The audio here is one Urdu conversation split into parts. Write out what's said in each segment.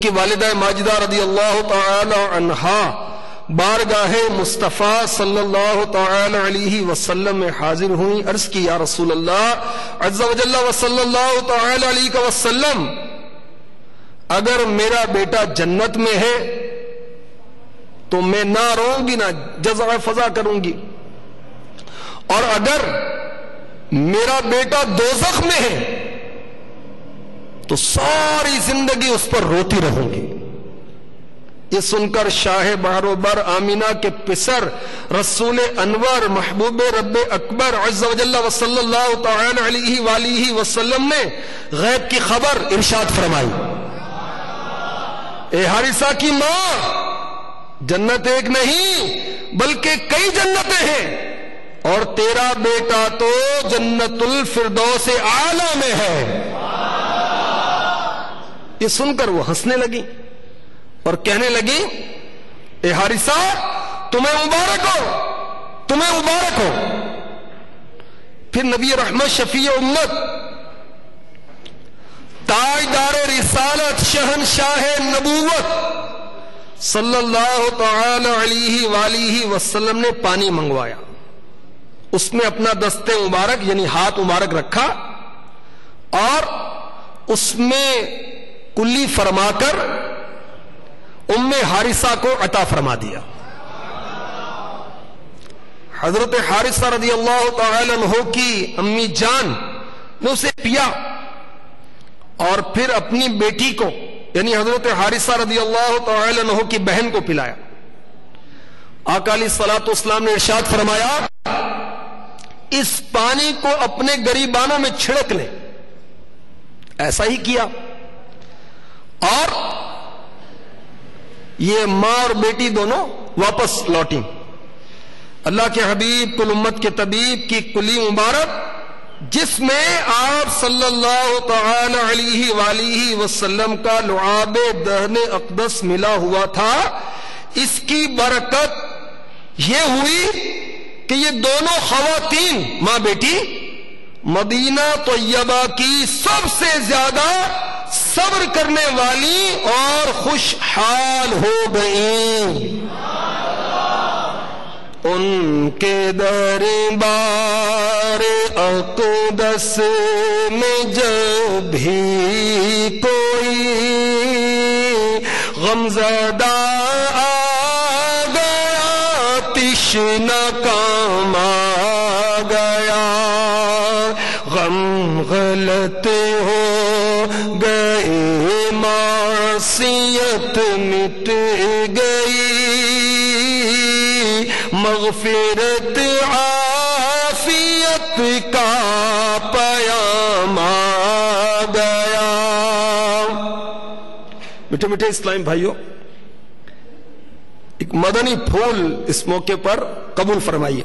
کی والدہ ماجدہ رضی اللہ تعالی عنہا بارگاہ مصطفیٰ صلی اللہ تعالی علیہ وسلم میں حاضر ہوئی. عرض کی یا رسول اللہ عز و جل و صلی اللہ تعالی علیہ وسلم، اگر میرا بیٹا جنت میں ہے تو میں نہ روں گی نہ جزع فضا کروں گی، اور اگر میرا بیٹا دوزخ میں ہے تو ساری زندگی اس پر روتی رہوں گی. یہ سن کر شاہ بہر و بر آمینہ کے پسر رسول انور محبوب رب اکبر عز و جل و صلی اللہ تعالی علیہ وآلہ وسلم نے غیب کی خبر ارشاد فرمائی. اے حارثہ کی ماں، جنت ایک نہیں بلکہ کئی جنتیں ہیں، اور تیرا بیٹا تو جنت الفردوس اعلی میں ہے. یہ سن کر وہ ہنسنے لگی اور کہنے لگی اے حارثہ تمہیں مبارک ہو، تمہیں مبارک ہو. پھر نبی رحمت شفیع امت تاجدار رسالت شہنشاہ نبوت صلی اللہ تعالی علیہ وآلہ وسلم نے پانی منگوایا. اس میں اپنا دست مبارک یعنی ہاتھ مبارک رکھا اور اس میں کلی فرما کر ام حارثہ کو عطا فرما دیا. حضرت حارثہ رضی اللہ تعالی عنہ کی امی جان نے اسے پیا اور پھر اپنی بیٹی کو یعنی حضرت حارثہ رضی اللہ تعالی عنہ کی بہن کو پلایا. آقا علیہ الصلوۃ والسلام نے ارشاد فرمایا اس پانی کو اپنے گریبانوں میں چھڑک لیں. ایسا ہی کیا اور یہ ماں اور بیٹی دونوں واپس لوٹیں. اللہ کے حبیب کل امت کے طبیب کی کلی مبارک جس میں آپ صلی اللہ تعالی علیہ وآلہ وسلم کا لعاب دہن اقدس ملا ہوا تھا، اس کی برکت یہ ہوئی کہ یہ دونوں خواتین ماں بیٹی مدینہ طیبہ کی سب سے زیادہ صبر کرنے والی اور خوشحال ہو گئیں. ان کے دربار اقدس میں جب بھی کوئی غمزدہ آ گیا تشنہ کام آ گیا، غم غلط ہو گئے معصیت مٹ گئی، مغفرت عافیت کا پیام آ گیا. میٹھے میٹھے اسلام بھائیوں، ایک مدنی پھول اس موقع پر قبول فرمائیے.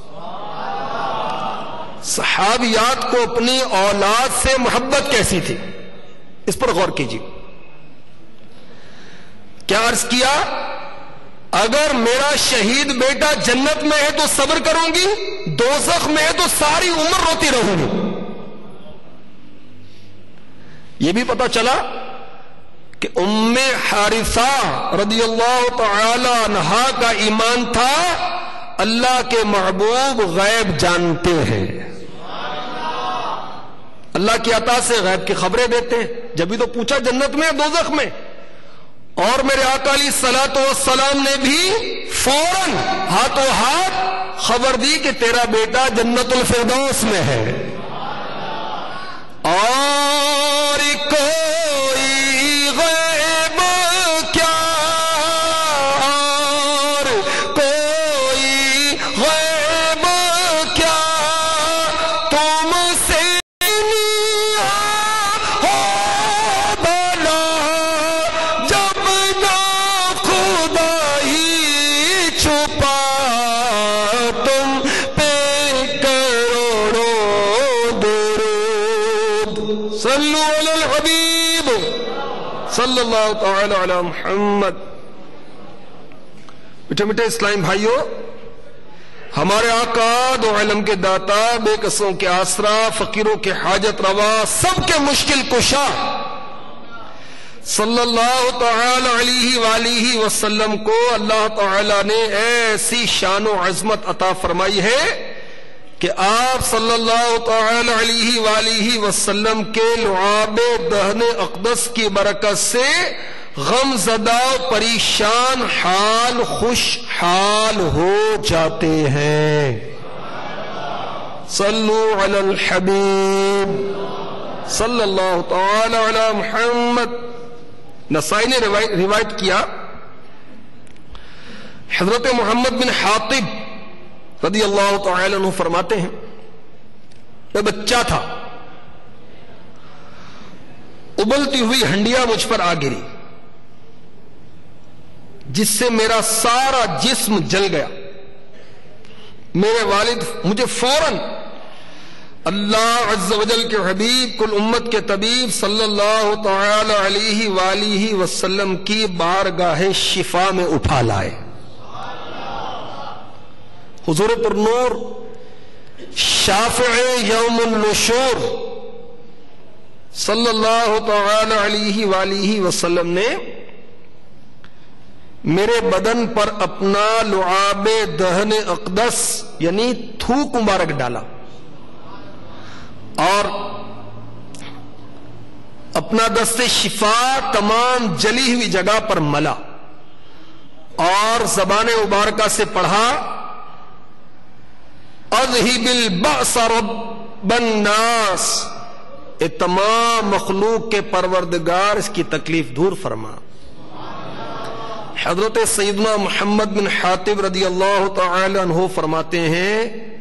صحابیات کو اپنی اولاد سے محبت کیسی تھی اس پر غور کیجیے. کیا عرض کیا؟ اگر میرا شہید بیٹا جنت میں ہے تو صبر کروں گی، دوزخ میں ہے تو ساری عمر روتی رہوں گی. یہ بھی پتا چلا کہ ام حارثہ رضی اللہ تعالی عنہا کا ایمان تھا اللہ کے محبوب غیب جانتے ہیں، اللہ کی عطا سے غیب کی خبریں دیتے ہیں. جبھی تو پوچھا جنت میں دوزخ میں، اور میرے آقا علیہ الصلوۃ والسلام نے بھی فوراً ہاتھوں ہاتھ خبر دی کہ تیرا بیٹا جنت الفردوس میں ہے. اور کوئی غیب کیا، اور کوئی غیب کیا تم سے صلی اللہ تعالی علی محمد. میٹھے میٹھے اسلام بھائیوں، ہمارے آقا دو علم کے داتا، بے کسوں کے آسرا، فقیروں کے حاجت روا، سب کے مشکل کشا، صلی اللہ تعالی علیہ وآلہ وسلم کو اللہ تعالی نے ایسی شان و عظمت عطا فرمائی ہے کہ آپ صلی اللہ تعالی علیہ وآلہ وسلم کے لعاب دہن اقدس کی برکت سے غم زدہ پریشان حال خوش حال ہو جاتے ہیں. صلو علی الحبیب صلی اللہ تعالی علی محمد. نسائی نے روایت کیا حضرت محمد بن حاطب رضی اللہ تعالی عنہ فرماتے ہیں میں بچہ تھا، ابلتی ہوئی ہنڈیا مجھ پر آ گری جس سے میرا سارا جسم جل گیا. میرے والد مجھے فوراً اللہ عز و جل کے حبیب کل امت کے طبیب صلی اللہ تعالی علیہ وآلہ وسلم کی بارگاہ شفا میں اٹھا لائے. حضور پر نور شافع یوم النشور صلی اللہ تعالی علیہ وآلہ وسلم نے میرے بدن پر اپنا لعاب دہن اقدس یعنی تھوک مبارک ڈالا اور اپنا دست شفا تمام جلی ہوئی جگہ پر ملا اور زبان مبارکہ سے پڑھا اذہب البأس رب الناس، اے تمام مخلوق کے پروردگار اس کی تکلیف دور فرما. حضرت سیدنا محمد بن حاتب رضی اللہ تعالی عنہ فرماتے ہیں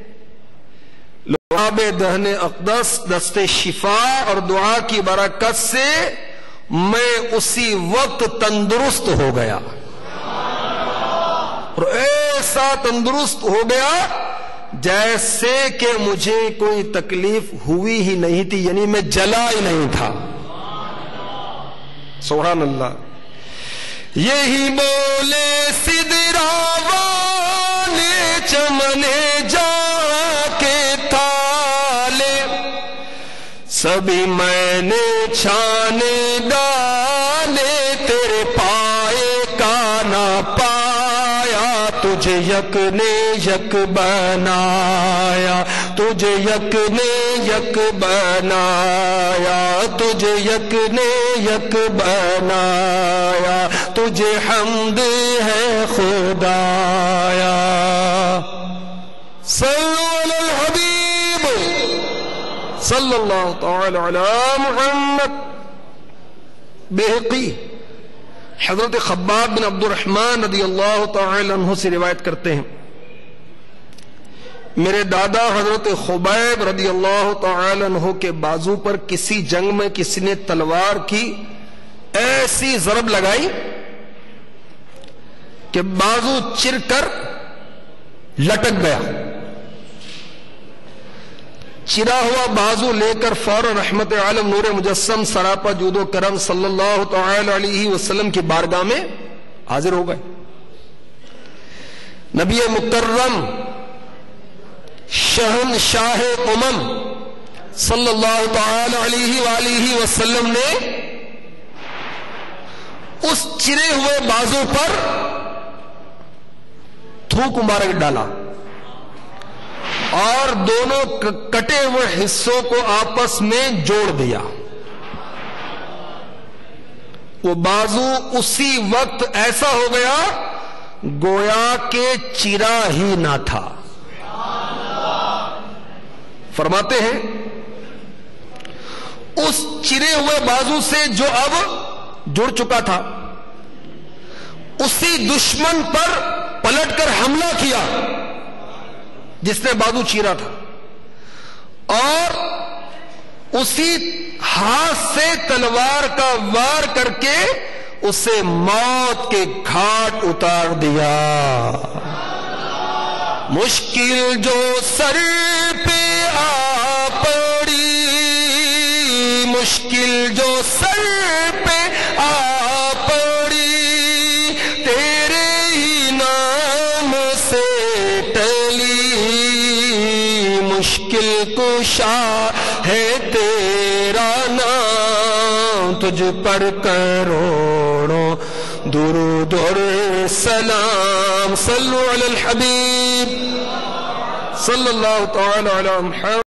لعاب دہن اقدس دست شفا اور دعا کی برکت سے میں اسی وقت تندرست ہو گیا اور ایسا تندرست ہو گیا جیسے کہ مجھے کوئی تکلیف ہوئی ہی نہیں تھی، یعنی میں جلا ہی نہیں تھا. سبحان اللہ. یہی بولے سدرا والے چمنے جا کے تالے سبھی میں نے چھانے ڈالے تیرے پائے کا نہ پایا تجھے یک نے یک بنایا تجھے یک نے یک بنایا تجھے یک نے یک بنایا تجھے حمد ہے خدایا. صلو علی الحبیب صلی اللہ تعالی علی محمد. بہقی حضرت خباب بن عبد الرحمن رضی اللہ تعالی عنہ سے روایت کرتے ہیں میرے دادا حضرت خبیب رضی اللہ تعالی عنہ کے بازو پر کسی جنگ میں کسی نے تلوار کی ایسی ضرب لگائی کہ بازو چر کر لٹک گیا. چرا ہوا بازو لے کر فوراً رحمت عالم نور مجسم سراپا جود و کرم صلی اللہ تعالی علیہ وسلم کی بارگاہ میں حاضر ہو گئے. نبی مکرم شہنشاہ امم صلی اللہ تعالی علیہ وآلہ وسلم نے اس چرے ہوئے بازو پر تھوک مبارک ڈالا اور دونوں کٹے ہوئے حصوں کو آپس میں جوڑ دیا. وہ بازو اسی وقت ایسا ہو گیا گویا کہ چرا ہی نہ تھا. فرماتے ہیں اس چرے ہوئے بازو سے جو اب جڑ چکا تھا اسی دشمن پر پلٹ کر حملہ کیا جس نے بازو چیرا تھا اور اسی ہاتھ سے تلوار کا وار کر کے اسے موت کے گھاٹ اتار دیا. مشکل جو سر پہ آ پڑی مشکل جو سر پہ آ پڑی تیرے ہی نام سے ٹلی مشکل کشا ہے تیرا نام تجھ پر کروڑوں درود اور سلام صلو علی الحبیب صلی اللہ تعالی علی محمد